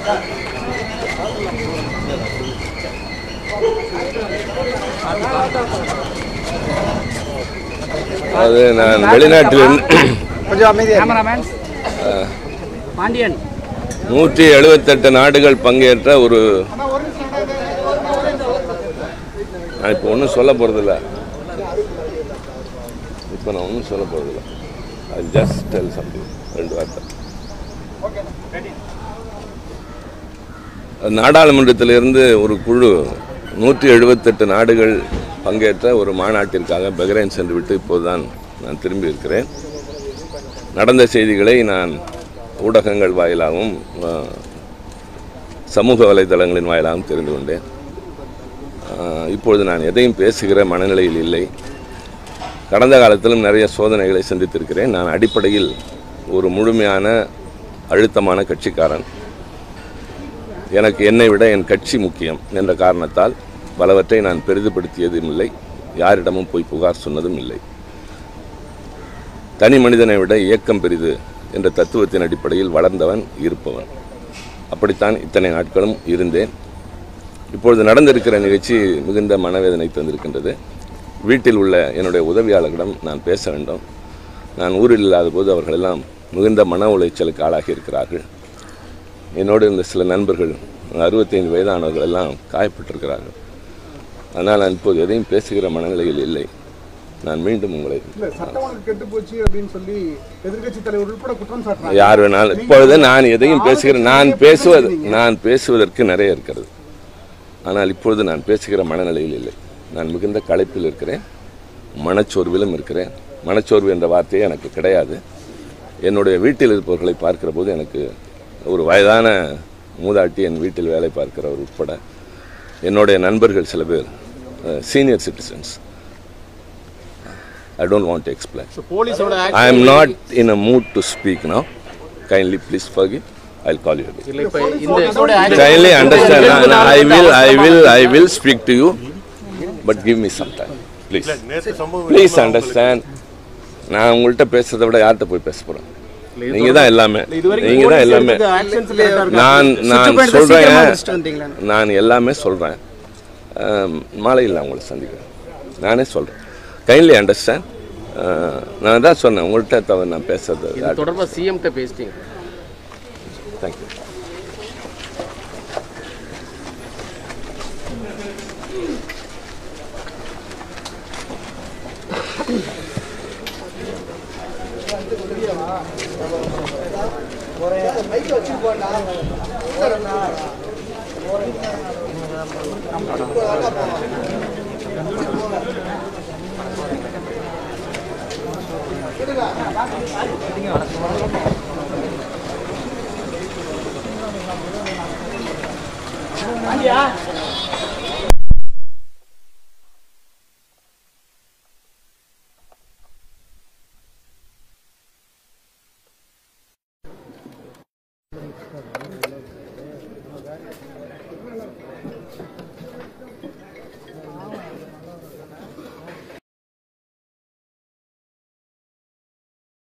அது நான் வெளிநாட்டில் 178 நாடுகள் பங்கேற்ற ஒரு நான் இப்போ ஒன்றும் சொல்ல போகிறதில்ல நான் ஒன்றும் சொல்ல போகிறதில்ல ஐ ஜஸ்ட் டெல் சம்திங் 2 வார்த்தை நாடாளுமன்றத்திலிருந்து ஒரு குழு 178 நாடுகள் பங்கேற்ற ஒரு மாநாட்டிற்காக பஹ்ரைன் சென்றுவிட்டு இப்போதுதான் நான் திரும்பி இருக்கிறேன். நடந்த செய்திகளை நான் ஊடகங்கள் வாயிலாகவும் சமூக வலைதளங்களின் வாயிலாகவும் தெரிந்து கொண்டேன். இப்பொழுது நான் எதையும் பேசுகிற மனநிலையில் இல்லை. கடந்த காலத்திலும் நிறைய சோதனைகளை சந்தித்திருக்கிறேன். நான் அடிப்படையில் ஒரு முழுமையான அழுத்தமான கட்சிக்காரன். எனக்கு என்னை விட என் கட்சி முக்கியம் என்ற காரணத்தால் பலவற்றை நான் பெரிதுபடுத்தியதும் இல்லை, யாரிடமும் போய் புகார் சொன்னதும் இல்லை. தனி மனிதனை விட இயக்கம் பெரிது என்ற தத்துவத்தின் அடிப்படையில் வளர்ந்தவன் இருப்பவன். அப்படித்தான் இத்தனை நாட்களும் இருந்தேன். இப்பொழுது நடந்திருக்கிற நிகழ்ச்சி மிகுந்த மனவேதனை தந்திருக்கின்றது. வீட்டில் உள்ள என்னுடைய உதவியாளர்களிடம் நான் பேச வேண்டும். நான் ஊரில் இல்லாத போது அவர்களெல்லாம் மிகுந்த மன உளைச்சலுக்கு ஆளாகி இருக்கிறார்கள். என்னோடு இருந்த சில நண்பர்கள் 65 வயதானவர்கள் எல்லாம் காயப்பட்டிருக்கிறார்கள். அதனால் நான் இப்போது எதையும் பேசுகிற மனநிலையில் இல்லை. நான் மீண்டும் உங்களை யார் வேணாலும் இப்பொழுது நான் எதையும் பேசுகிறேன். நான் பேசுவதற்கு நிறைய இருக்கிறது. ஆனால் இப்பொழுது நான் பேசுகிற மனநிலையில் இல்லை. நான் மிகுந்த களைப்பில் இருக்கிறேன், மனச்சோர்விலும் இருக்கிறேன். மனச்சோர்வு என்ற வார்த்தையே எனக்கு கிடையாது. என்னுடைய வீட்டில் இருப்பவர்களை பார்க்கிற போது எனக்கு ஒரு வயதான மூதாட்டி, என் வீட்டில் வேலை பார்க்கிறவர் உட்பட என்னுடைய நண்பர்கள் சில பேர் senior citizens. I don't want to explain. So I am not in a mood to speak now. Kindly please forgive. I'll call you again. Kindly understand. I will speak to you, but give me some time, please. Please understand. நான் உங்கள்கிட்ட பேசுறதை விட யார்கிட்ட போய் பேச போறேன்? நீங்க தான் எல்லாமே. நான் எல்லாமே சொல்றேன். மாலையில் நான் உங்களை சந்திக்கிறேன். நானே சொல்றேன். Kindly understand. நான் தான் சொன்னேன் உங்கள்கிட்ட தவிர நான் பேசுறது தொடர்பாக சிஎம்கிட்ட பேசிட்டீங்க. தேங்க்யூ.